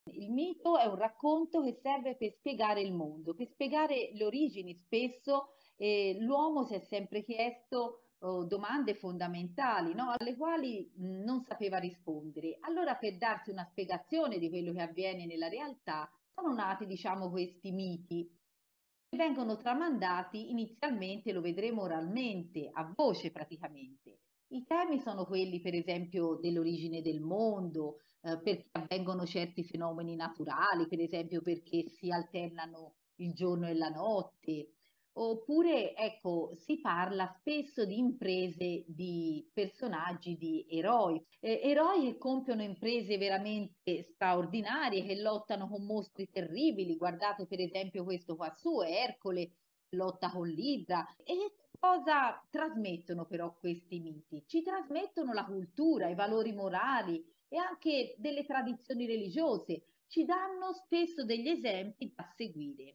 Il mito è un racconto che serve per spiegare il mondo, per spiegare le origini. Spesso l'uomo si è sempre chiesto domande fondamentali, no? Alle quali non sapeva rispondere. Allora, per darsi una spiegazione di quello che avviene nella realtà, sono nati, diciamo, questi miti che vengono tramandati inizialmente, lo vedremo oralmente, a voce praticamente. I temi sono quelli, per esempio, dell'origine del mondo, perché avvengono certi fenomeni naturali, per esempio perché si alternano il giorno e la notte. Oppure, ecco, si parla spesso di imprese di personaggi, di eroi, eroi che compiono imprese veramente straordinarie, che lottano con mostri terribili. Guardate per esempio questo qua su, Ercole, lotta con l'Idra. E cosa trasmettono però questi miti? Ci trasmettono la cultura, i valori morali e anche delle tradizioni religiose. Ci danno spesso degli esempi da seguire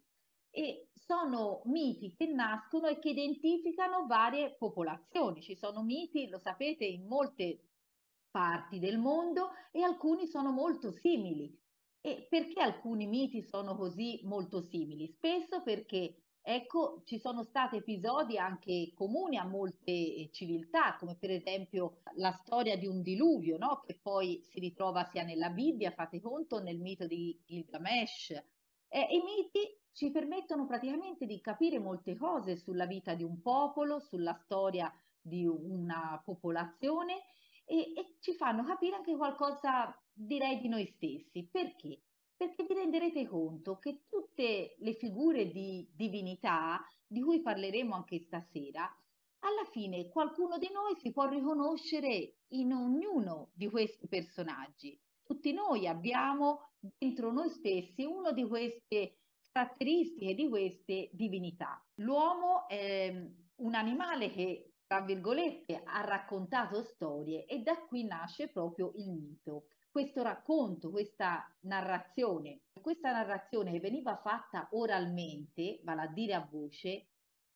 e sono miti che nascono e che identificano varie popolazioni. Ci sono miti, lo sapete, in molte parti del mondo e alcuni sono molto simili. E perché alcuni miti sono così molto simili? Spesso perché, ecco, ci sono stati episodi anche comuni a molte civiltà, come per esempio la storia di un diluvio, no? Che poi si ritrova sia nella Bibbia, fate conto, nel mito di Gilgamesh. I miti ci permettono praticamente di capire molte cose sulla vita di un popolo, sulla storia di una popolazione e ci fanno capire anche qualcosa, direi, di noi stessi. Perché? Perché vi renderete conto che tutte le figure di divinità, di cui parleremo anche stasera, alla fine qualcuno di noi si può riconoscere in ognuno di questi personaggi. Tutti noi abbiamo dentro noi stessi una di queste caratteristiche, di queste divinità. L'uomo è un animale che, tra virgolette, ha raccontato storie e da qui nasce proprio il mito. Questo racconto, questa narrazione che veniva fatta oralmente, vale a dire a voce,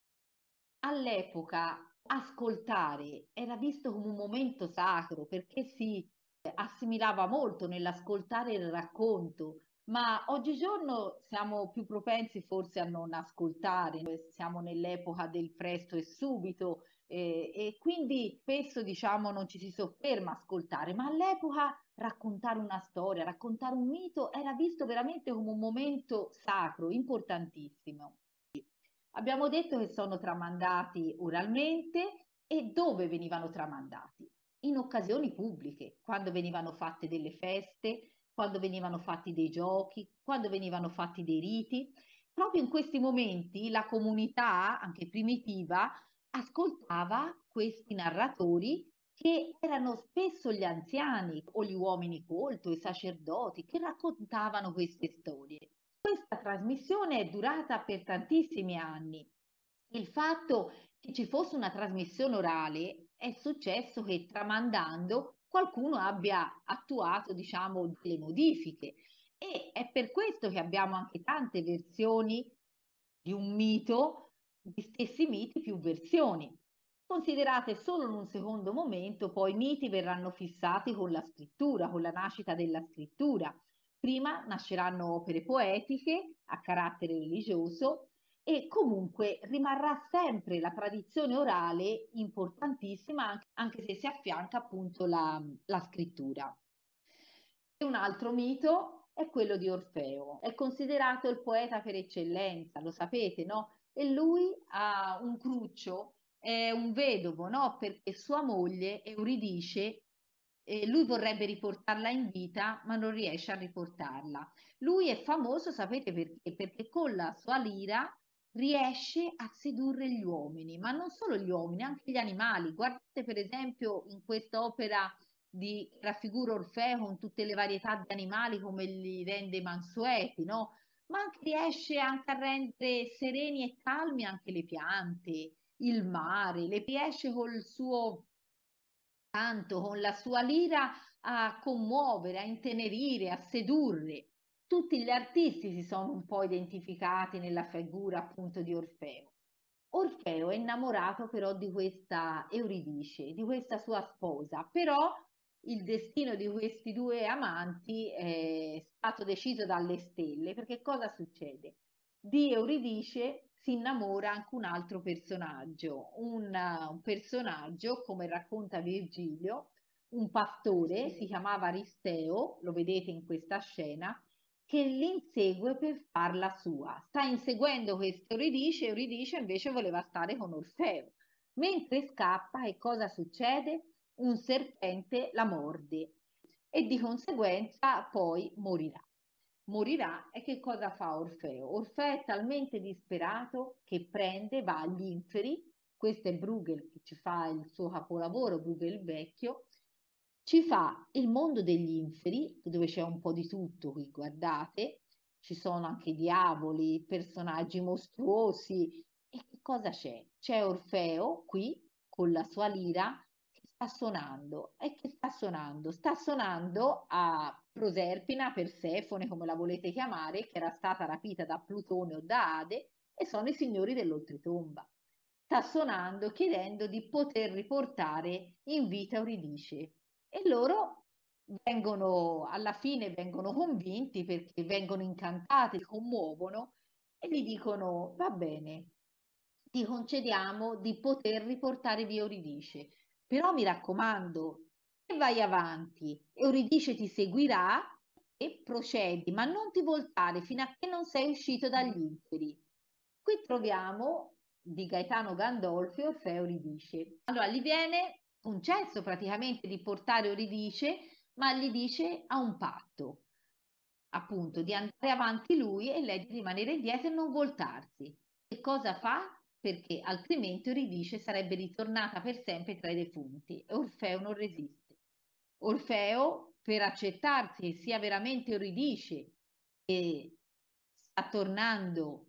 all'epoca ascoltare era visto come un momento sacro perché si assimilava molto nell'ascoltare il racconto, ma oggigiorno siamo più propensi forse a non ascoltare, siamo nell'epoca del presto e subito e quindi spesso diciamo non ci si sofferma a ascoltare, ma all'epoca raccontare una storia, raccontare un mito era visto veramente come un momento sacro, importantissimo. Abbiamo detto che sono tramandati oralmente e dove venivano tramandati? In occasioni pubbliche, quando venivano fatte delle feste, quando venivano fatti dei giochi, quando venivano fatti dei riti. Proprio in questi momenti la comunità, anche primitiva, ascoltava questi narratori che erano spesso gli anziani o gli uomini colti, i sacerdoti, che raccontavano queste storie. Questa trasmissione è durata per tantissimi anni. Il fatto che ci fosse una trasmissione orale è successo che tramandando qualcuno abbia attuato, diciamo, delle modifiche e è per questo che abbiamo anche tante versioni di un mito, di stessi miti, più versioni. Considerate solo in un secondo momento, poi i miti verranno fissati con la scrittura, con la nascita della scrittura. Prima nasceranno opere poetiche a carattere religioso e comunque rimarrà sempre la tradizione orale importantissima, anche se si affianca appunto la scrittura. E un altro mito è quello di Orfeo. È considerato il poeta per eccellenza, lo sapete, no? E lui ha un cruccio, è un vedovo, no? Perché sua moglie Euridice, lui vorrebbe riportarla in vita, ma non riesce a riportarla. Lui è famoso, sapete perché? Perché con la sua lira riesce a sedurre gli uomini, ma non solo gli uomini, anche gli animali. Guardate per esempio in quest'opera di raffigura Orfeo con tutte le varietà di animali come li rende mansueti, no? Ma anche riesce anche a rendere sereni e calmi anche le piante, il mare, le riesce col suo canto, con la sua lira a commuovere, a intenerire, a sedurre. Tutti gli artisti si sono un po' identificati nella figura appunto di Orfeo. Orfeo è innamorato però di questa Euridice, di questa sua sposa, però il destino di questi due amanti è stato deciso dalle stelle, perché cosa succede? Di Euridice si innamora anche un altro personaggio, un personaggio, come racconta Virgilio, un pastore, si chiamava Aristeo, lo vedete in questa scena, che l'insegue per farla sua. Sta inseguendo questo Euridice, Euridice invece voleva stare con Orfeo. Mentre scappa, che cosa succede? Un serpente la morde e di conseguenza poi morirà. Morirà e che cosa fa Orfeo? Orfeo è talmente disperato che prende, va agli inferi, questo è Bruegel che ci fa il suo capolavoro, Bruegel il Vecchio, ci fa il mondo degli inferi, dove c'è un po' di tutto qui, guardate, ci sono anche diavoli, personaggi mostruosi. E che cosa c'è? C'è Orfeo qui con la sua lira che sta suonando. E che sta suonando? Sta suonando a Proserpina, Persefone, come la volete chiamare, che era stata rapita da Plutone o da Ade, e sono i signori dell'oltretomba. Sta suonando chiedendo di poter riportare in vita Euridice e loro alla fine vengono convinti perché vengono incantati, si commuovono e gli dicono: va bene, ti concediamo di poter riportare via Euridice, però mi raccomando, se vai avanti, Euridice ti seguirà e procedi, ma non ti voltare fino a che non sei uscito dagli inferi. Qui troviamo di Gaetano Gandolfo Orfeo Euridice. Allora gli viene concesso praticamente di portare Euridice, ma gli dice a un patto, appunto, di andare avanti lui e lei di rimanere indietro e non voltarsi. Che cosa fa? Perché altrimenti Euridice sarebbe ritornata per sempre tra i defunti e Orfeo non resiste. Orfeo, per accettarsi che sia veramente Euridice e sta tornando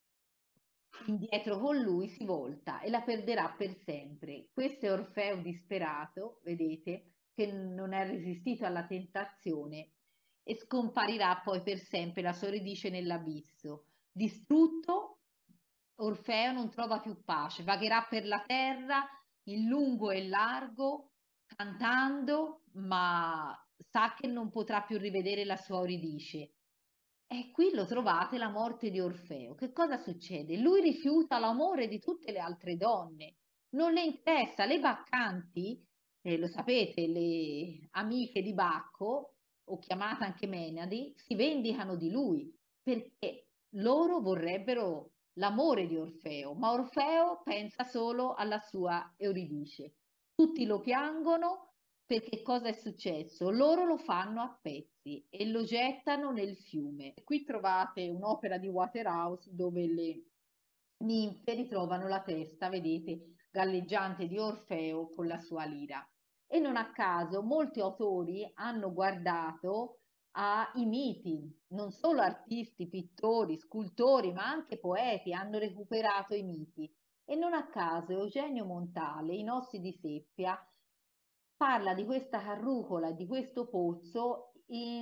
indietro con lui, si volta e la perderà per sempre. Questo è Orfeo disperato, vedete, che non è resistito alla tentazione e scomparirà poi per sempre, la sorridice nell'abisso. Distrutto, Orfeo non trova più pace, vagherà per la terra in lungo e largo, cantando, ma sa che non potrà più rivedere la sua Euridice. E qui lo trovate la morte di Orfeo. Che cosa succede? Lui rifiuta l'amore di tutte le altre donne, non le interessa. Le baccanti, lo sapete, le amiche di Bacco, o chiamate anche Menadi, si vendicano di lui perché loro vorrebbero l'amore di Orfeo, ma Orfeo pensa solo alla sua Euridice. Tutti lo piangono perché cosa è successo? Loro lo fanno a pezzi e lo gettano nel fiume. Qui trovate un'opera di Waterhouse dove le ninfe ritrovano la testa, vedete, galleggiante di Orfeo con la sua lira. E non a caso molti autori hanno guardato ai miti, non solo artisti, pittori, scultori, ma anche poeti hanno recuperato i miti. E non a caso Eugenio Montale, in Ossi di Seppia, parla di questa carrucola, di questo pozzo,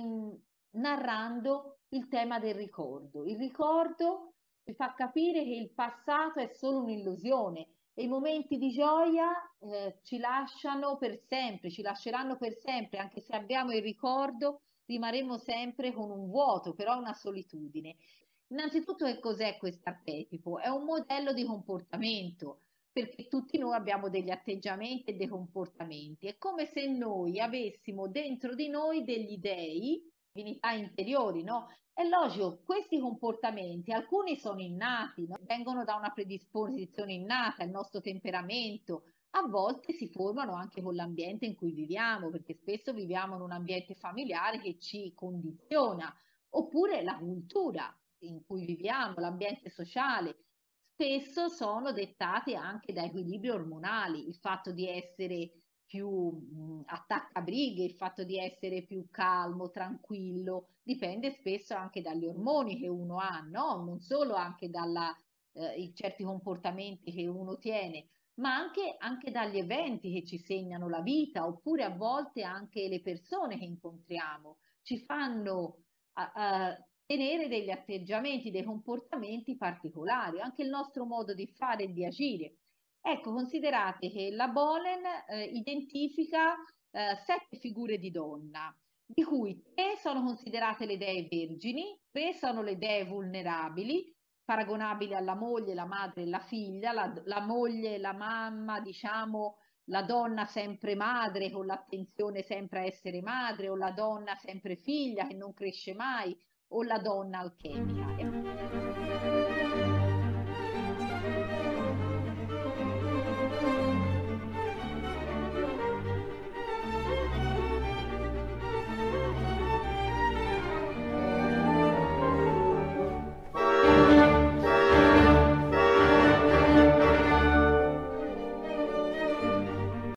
narrando il tema del ricordo. Il ricordo ci fa capire che il passato è solo un'illusione e i momenti di gioia ci lasciano per sempre, ci lasceranno per sempre, anche se abbiamo il ricordo, rimarremo sempre con un vuoto, però una solitudine. Innanzitutto, che cos'è questo archetipo? È un modello di comportamento perché tutti noi abbiamo degli atteggiamenti e dei comportamenti. È come se noi avessimo dentro di noi degli dei, divinità interiori, no? È logico, questi comportamenti, alcuni sono innati, no? Vengono da una predisposizione innata, il nostro temperamento, a volte si formano anche con l'ambiente in cui viviamo, perché spesso viviamo in un ambiente familiare che ci condiziona, oppure la cultura in cui viviamo, l'ambiente sociale spesso sono dettate anche da equilibri ormonali, il fatto di essere più attaccabrighe, il fatto di essere più calmo, tranquillo, dipende spesso anche dagli ormoni che uno ha, no? Non solo anche i certi comportamenti che uno tiene, ma anche dagli eventi che ci segnano la vita, oppure a volte anche le persone che incontriamo ci fanno tenere degli atteggiamenti, dei comportamenti particolari, anche il nostro modo di fare e di agire. Ecco, considerate che la Bolen identifica sette figure di donna, di cui tre sono considerate le dee vergini, tre sono le dee vulnerabili, paragonabili alla moglie, la madre e la figlia, la moglie, la mamma, diciamo, la donna sempre madre con l'attenzione sempre a essere madre, o la donna sempre figlia che non cresce mai, o la donna alchemica.